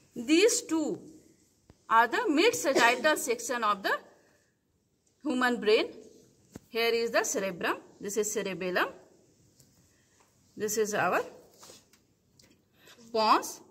these two are the mid-sagittal section of the human brain. Here is the cerebrum. This is cerebellum. This is our pons.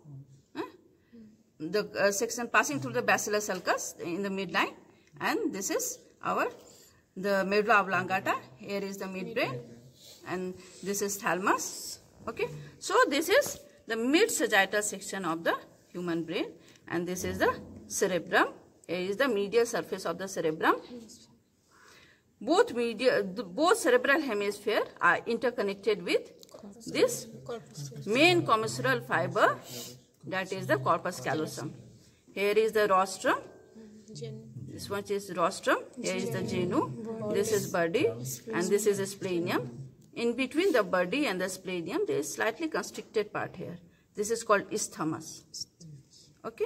The section passing through the basilar sulcus in the midline, and this is the medulla oblongata. Here is the midbrain, and this is thalamus. Okay, so this is the mid-sagittal section of the human brain, and this is the cerebrum. Here is the medial surface of the cerebrum. Both cerebral hemisphere are interconnected with this main commissural fiber, that is the corpus callosum. Here is the rostrum. This one is rostrum. Here is the genu. This is body, and this is the splenium. In between the body and the splenium, there is slightly constricted part here. This is called isthmus. Okay.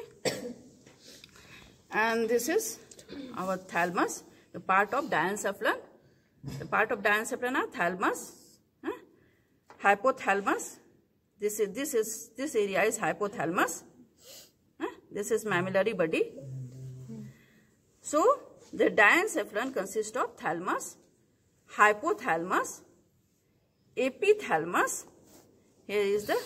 And this is our thalamus, the part of diencephalon. The part of diencephalon are thalamus, hypothalamus. This area is hypothalamus. This is mammillary body. So the diencephalon consists of thalamus, hypothalamus, epithalamus. Here is the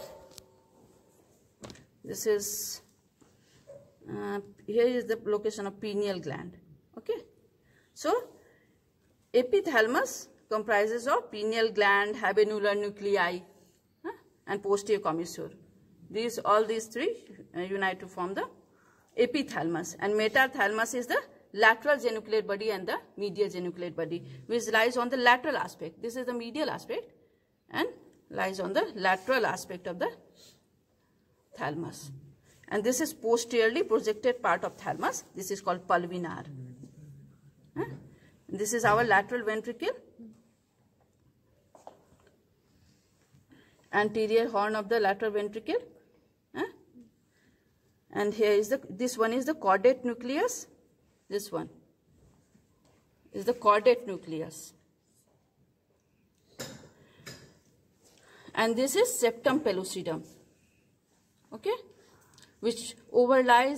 here is the location of pineal gland. Okay, so epithalamus comprises of pineal gland, habenular nuclei, and posterior commissure. All these three unite to form the epithalamus, and metathalamus is the lateral genuculate body and the medial genuculate body, which lies on the lateral aspect. This is the medial aspect and lies on the lateral aspect of the thalamus. And this is posteriorly projected part of thalamus. This is called pulvinar. This is our lateral ventricle. Anterior horn of the lateral ventricle. And here is this one is the caudate nucleus. This one is the caudate nucleus. And this is septum pellucidum. Okay, which overlies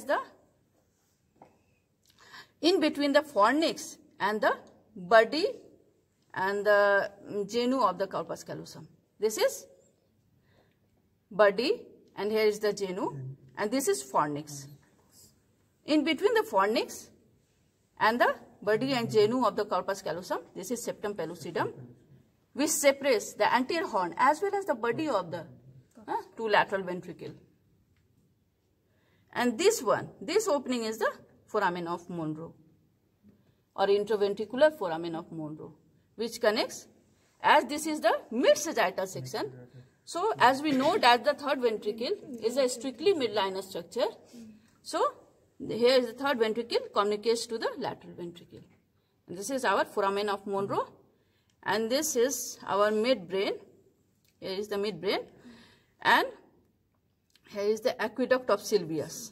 in between the fornix and the body and the genu of the corpus callosum. This is body, and here is the genu, and this is fornix. In between the fornix and the body and genu of the corpus callosum, this is septum pellucidum, which separates the anterior horn as well as the body of the two lateral ventricle. And this opening is the foramen of Monro, or interventricular foramen of Monro, which connects, as this is the mid-sagittal section. So as we know that the third ventricle is a strictly midliner structure. So here is the third ventricle communicates to the lateral ventricle. And this is our foramen of Monro, and this is our midbrain. Here is the midbrain, and here is the aqueduct of Sylvius.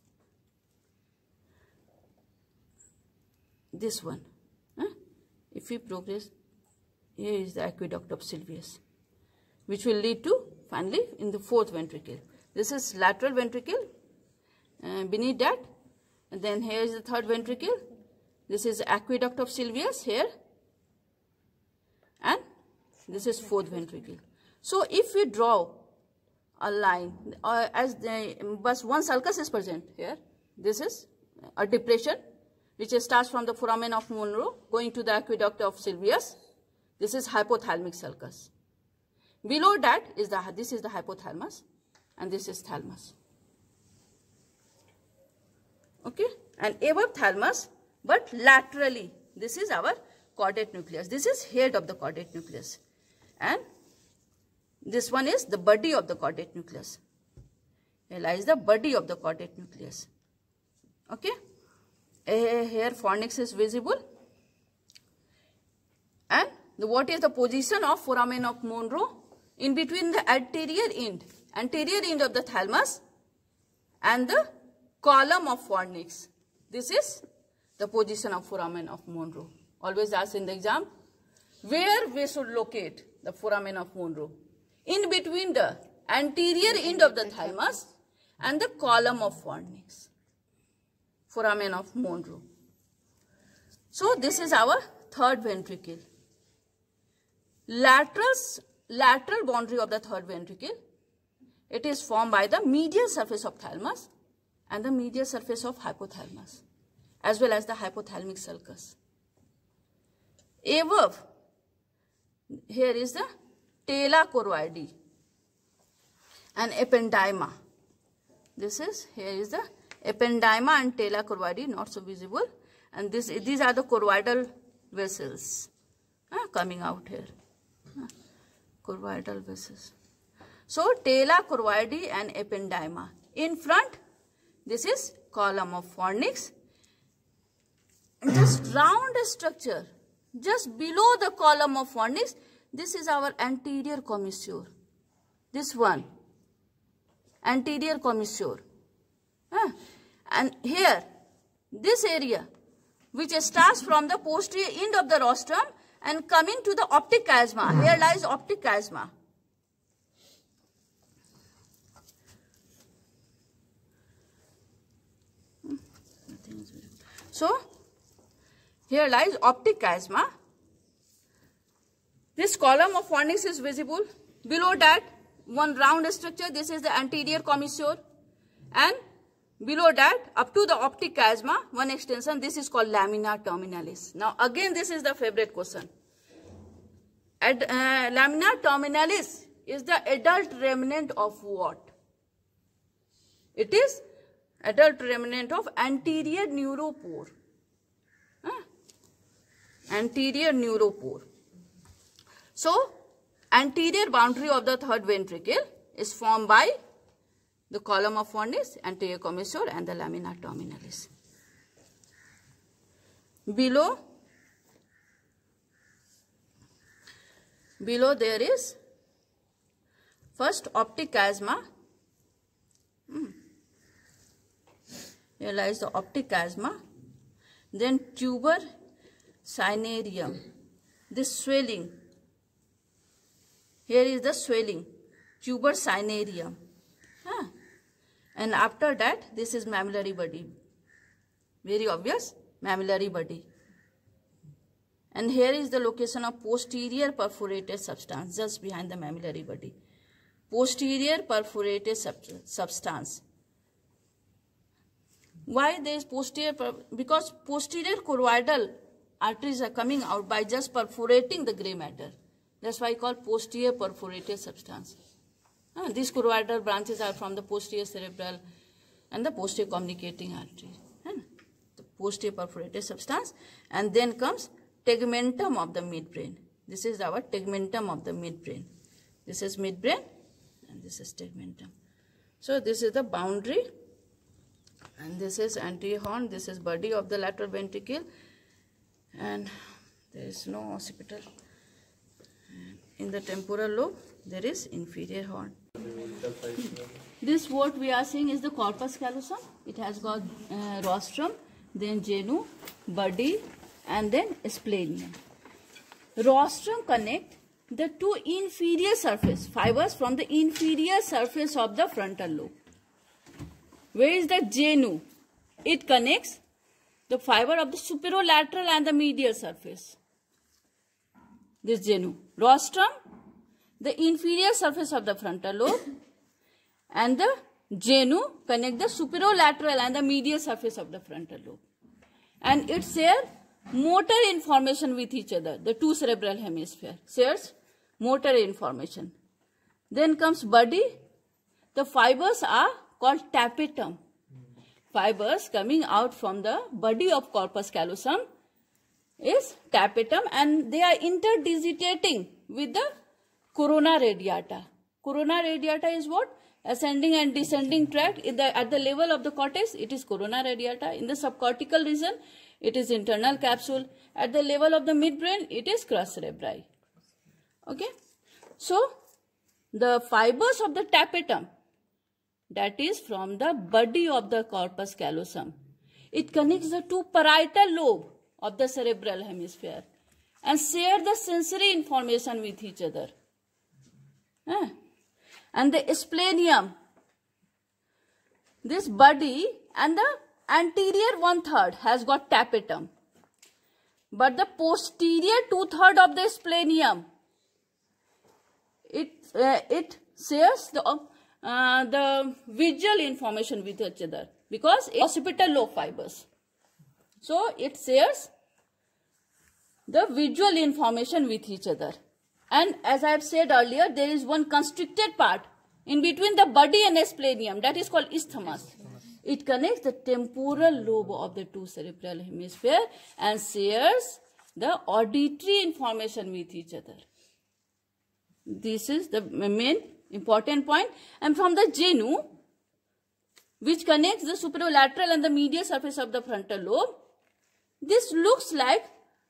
This one. If we progress, here is the aqueduct of Sylvius, which will lead to finally in the fourth ventricle. This is lateral ventricle. Beneath that, and then here is the third ventricle. This is aqueduct of Sylvius here, and this is fourth ventricle. So if we draw a line, but one sulcus is present here. This is a depression which starts from the foramen of Monro going to the aqueduct of Sylvius. This is hypothalamic sulcus. Below that is this is the hypothalamus, and this is thalamus. Okay, and above thalamus, but laterally, this is our caudate nucleus. This is head of the caudate nucleus, and this one is the body of the caudate nucleus. Here lies the body of the caudate nucleus. Okay, here fornix is visible, and what is the position of foramen of Monro in between the anterior end of the thalamus and the column of fornix. This is the position of foramen of Monro. Always asked in the exam, where we should locate the foramen of Monro? In between the anterior end of the thalamus and the column of Fornix, foramen of Monro. So this is our third ventricle. Lateral boundary of the third ventricle, it is formed by the medial surface of thalamus and the medial surface of hypothalamus, as well as the hypothalamic sulcus. Above, here is the tela choroidi and ependyma. Here is the ependyma and tela choroidi, not so visible. And these are the choroidal vessels coming out here. Choroidal vessels. So, tela choroidi and ependyma. In front, this is column of Fornix. Just round structure, just below the column of Fornix, this is our anterior commissure. This one, anterior commissure. And here, this area, which starts from the posterior end of the rostrum and coming to the optic chiasma. Here lies optic chiasma. So, here lies optic chiasma. This column of Fornix is visible. Below that, one round structure, this is the anterior commissure. And below that, up to the optic chiasma, one extension, this is called lamina terminalis. Now, again, this is the favorite question. Lamina terminalis is the adult remnant of what? It is adult remnant of anterior neuropore. Anterior neuropore. So, anterior boundary of the third ventricle is formed by the column of Fornix, anterior commissure, and the lamina terminalis. Below there is first optic chiasma. Here lies the optic chiasma. Then tuber cinereum. This swelling. Here is the swelling. Tuber cinereum. And after that, this is mammillary body. Very obvious, mammillary body. And here is the location of posterior perforated substance, just behind the mammillary body. Posterior perforated substance. Why there is posterior? Because posterior choroidal arteries are coming out by just perforating the gray matter. That's why I call posterior perforated substance. These choroidal branches are from the posterior cerebral and the posterior communicating artery. The posterior perforated substance. And then comes tegmentum of the midbrain. This is our tegmentum of the midbrain. This is midbrain and this is tegmentum. So this is the boundary. And this is anterior horn. This is body of the lateral ventricle. And there is no occipital. In the temporal lobe, there is inferior horn. This what we are seeing is the corpus callosum. It has got rostrum, then genu, body, and then splenium. Rostrum connect the two inferior surface fibers from the inferior surface of the frontal lobe. Where is the genu? It connects the fiber of the superolateral and the medial surface. This genu. Rostrum, the inferior surface of the frontal lobe, and the genu connect the superolateral and the medial surface of the frontal lobe. And it shares motor information with each other. The two cerebral hemisphere shares motor information. Then comes body. The fibers are called tapetum. Fibers coming out from the body of corpus callosum is tapetum, and they are interdigitating with the corona radiata. Corona radiata is what? Ascending and descending tract. At the level of the cortex, it is corona radiata. In the subcortical region, it is internal capsule. At the level of the midbrain, it is crus cerebri. Okay. So, the fibers of the tapetum, that is from the body of the corpus callosum, it connects the two parietal lobe of the cerebral hemisphere and share the sensory information with each other. And the splenium, this body and the anterior 1/3 has got tapetum, but the posterior 2/3 of the splenium, it shares the visual information with each other because it's occipital lobe fibers. So it shares the visual information with each other. And as I have said earlier, there is one constricted part in between the body and splenium that is called isthmus. It connects the temporal lobe of the two cerebral hemisphere and shares the auditory information with each other. This is the main important point. And from the genu, which connects the superolateral and the medial surface of the frontal lobe, this looks like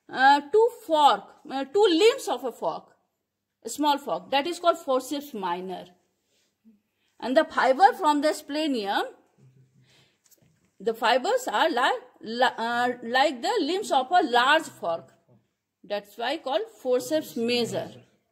two limbs of a fork, a small fork, that is called forceps minor. And the fiber from the splenium, the fibers are like the limbs of a large fork. That's why called forceps major.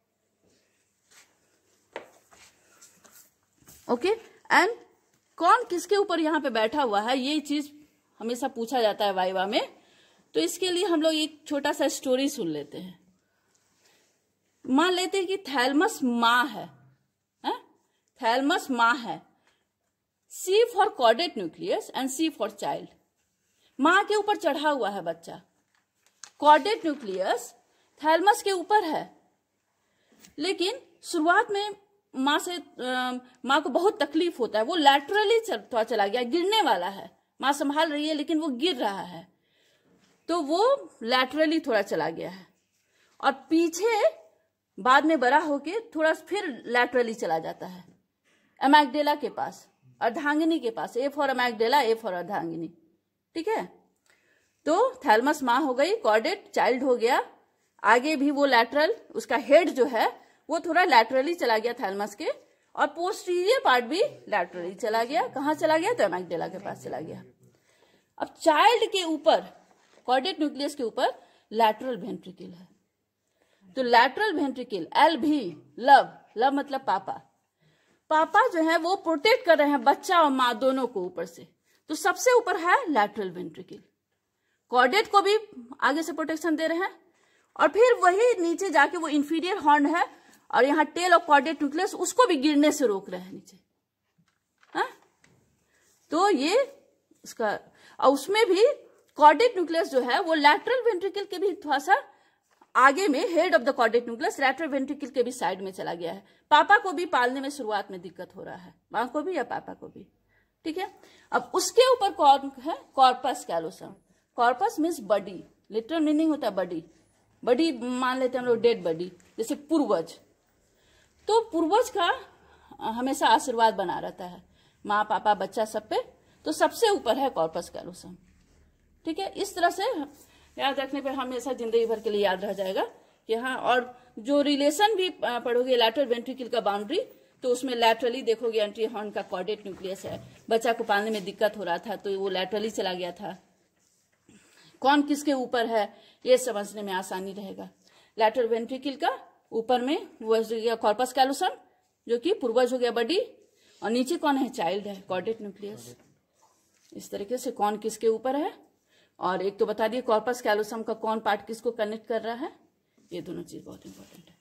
Okay and कौन किसके ऊपर यहाँ पे बैठा हुआ है, ये चीज हमेशा पूछा जाता है वाइवा में. तो इसके लिए हम लोग एक छोटा सा स्टोरी सुन लेते हैं. मान लेते हैं कि थैलमस माँ है, थैलमस माँ है. C for caudate nucleus and C for child. माँ के ऊपर चढ़ा हुआ है बच्चा. कॉर्डेट न्यूक्लियस थैलमस के ऊपर है, लेकिन शुरुआत में माँ को बहुत तकलीफ होता है. वो लैटरली चला गया, गिरने वाला है. माँ संभाल रही है लेकिन वो गिर रहा है, तो वो लैटरली थोड़ा चला गया है. और पीछे बाद में बड़ा होके थोड़ा फिर लैटरली चला जाता है अमैगडेला के पास, अर्धांगिनी के पास. A for अमैगडेला, A for अर्धांगिनी. ठीक है. तो थैलमस माँ हो गई, कॉर्डेट चाइल्ड हो गया. आगे भी वो लैटरल, उसका हेड जो है वो थोड़ा लैटरली चला गया थैलमस के, और पोस्टीरियर पार्ट भी लैटरली चला गया. कहाँ चला गया? तो अमैगडेला के पास चला गया. अब चाइल्ड के ऊपर, कॉर्डेट न्यूक्लियस के ऊपर लैटरल वेंट्रिकल है. तो लैटरल वेंट्रिकल, एल भी, लव मतलब पापा. पापा जो है वो प्रोटेक्ट कर रहे हैं बच्चा और माँ दोनों को ऊपर से. तो सबसे ऊपर है लैटरल वेंट्रिकल. कॉर्डेट को भी आगे से प्रोटेक्शन दे रहे हैं, और फिर वही नीचे जाके वो इंफीरियर हॉर्न है, और यहाँ टेल ऑफ कॉर्डेट न्यूक्लियस, उसको भी गिरने से रोक रहे हैं नीचे. तो ये उसका, और उसमें भी कॉर्डेट न्यूक्लियस जो है वो लैटरल वेंट्रिकल के भी थोड़ा सा आगे में, head of the caudate nucleus lateral ventricle के भी साइड में चला गया है. पापा को भी पालने में शुरुआत में दिक्कत हो रहा है, माँ को भी या पापा को भी. ठीक है. अब उसके ऊपर कौन है? Corpus callosum. Corpus means body, literal meaning होता है बॉडी. बॉडी मान लेते हैं हम लोग डेड बॉडी, जैसे पूर्वज. तो पूर्वज का हमेशा आशीर्वाद बना रहता है माँ पापा बच्चा सब पे. तो सबसे ऊपर है कॉर्पस कैलोसम. ठीक है. इस तरह से याद रखने पे हमेशा जिंदगी भर के लिए याद रह जाएगा कि हाँ. और जो रिलेशन भी पढ़ोगे लैटरल वेंट्रिकल का बाउंड्री, तो उसमें लैटरली देखोगे एंट्री हॉर्न का कॉर्डेट न्यूक्लियस है. बच्चा को पालने में दिक्कत हो रहा था तो वो लैटरली चला गया था. कौन किसके ऊपर है ये समझने में आसानी रहेगा. लैटरल वेंट्रिकल का ऊपर में वो कॉर्पस कैलोसम जो कि पूर्वज हो गया बॉडी, और नीचे कौन है? चाइल्ड है, कॉर्डेट न्यूक्लियस. इस तरीके से कौन किसके ऊपर है. और एक तो बता दिए कॉर्पस कैलोसम का कौन पार्ट किसको कनेक्ट कर रहा है. ये दोनों चीज बहुत इंपॉर्टेंट है.